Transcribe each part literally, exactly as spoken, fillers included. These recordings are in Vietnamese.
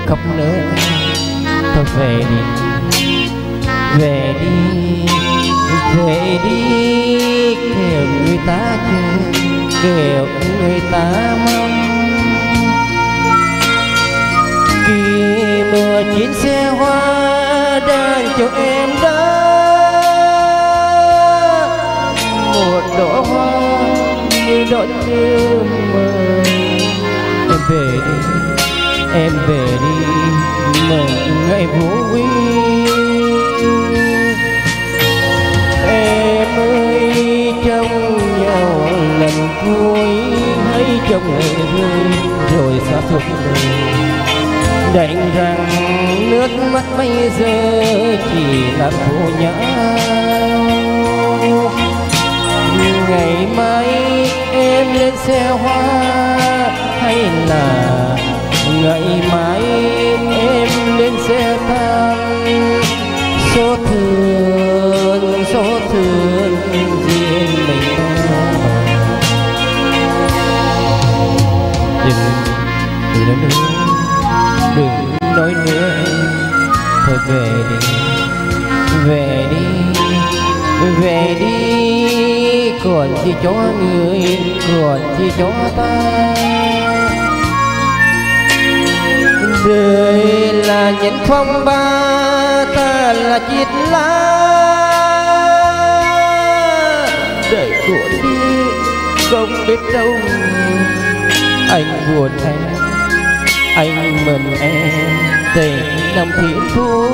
khóc nữa. Thôi về đi, về đi, về đi, kêu người ta chờ, kêu người ta mong. Khi mưa chuyến xe hoa đang cho em đó một đóa hoa như đón như mơ. Em về đi, em về đi, mừng ngày vũ quy. Em ơi trong nhau lần cuối, hãy trong lệ rơi rồi xa thuộc đời. Đành rằng nước mắt bây giờ chỉ là khổ nhau. Ngày mai em lên xe hoa, hay là ngày mai em lên xe than. Số thương, số thương riêng mình ta. Đừng, đừng nói nữa, đừng nói nữa. Thôi về đi, về đi, về đi, còn chi cho người, còn chi cho ta. Đời là những phong ba, ta là chiếc lá. Đời cuộn đi không biết đâu, anh buồn em, anh mừng em, tình nồng thiên thu.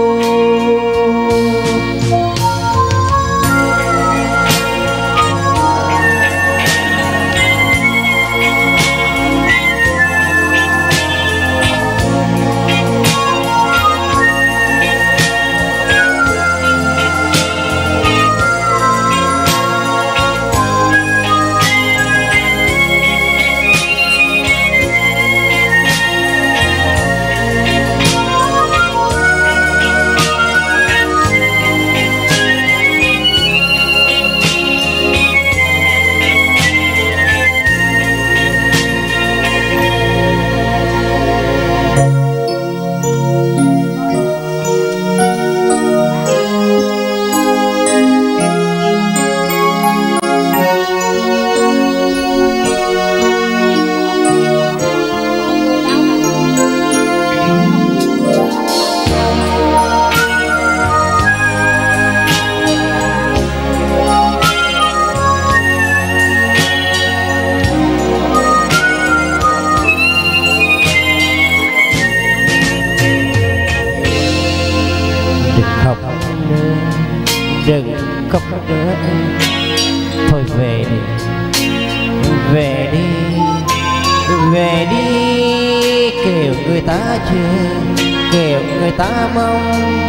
Đừng khóc nữa, thôi về đi, về đi, về đi, kêu người ta chờ, kêu người ta mong.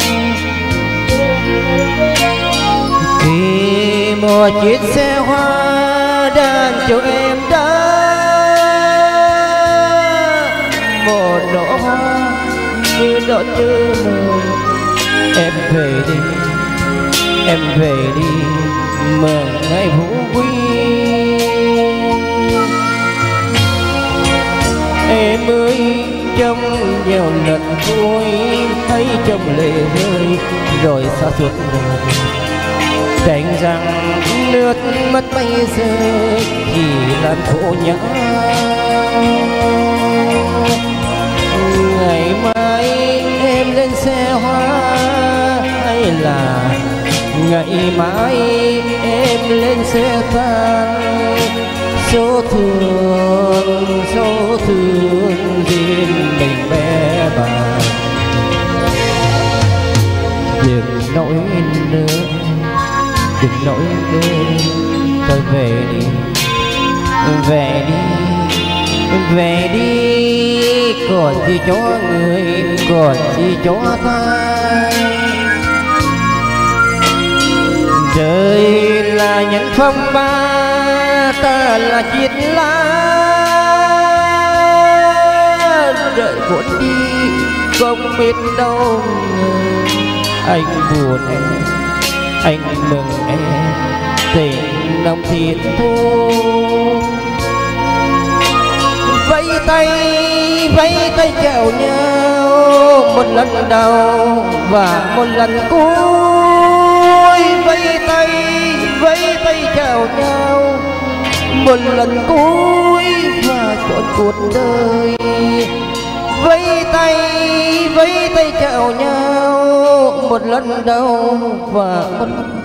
Khi một chiếc xe hoa đang chờ em đó một đóa hoa như đón như mơ. Em về đi, em về đi, mừng ngày vũ quy. Em ơi trong nhiều lần cuối, thấy trong lệ rơi rồi xa suốt đời. Đành rằng nước mắt bây giờ chỉ là khổ nhớ. Ngày mai em lên xe hoa, hay là ngày mai em lên xe than. Số thương, số thương riêng mình bé bàng. Đừng nói nữa, đừng nói nữa, thôi về đi, về đi, về đi, còn gì cho người, còn gì cho ta. Đời là những phong ba, ta là chiếc lá. Đời cuốn đi không biết đâu, anh buồn em, anh mừng em, tình nồng thiên thu. Vẫy tay, vẫy tay chào nhau, một lần đầu và một lần cuối, vẫy tay vẫy tay chào nhau một lần cuối và chọn cuộc đời. Vẫy tay vẫy tay chào nhau một lần đầu và một lần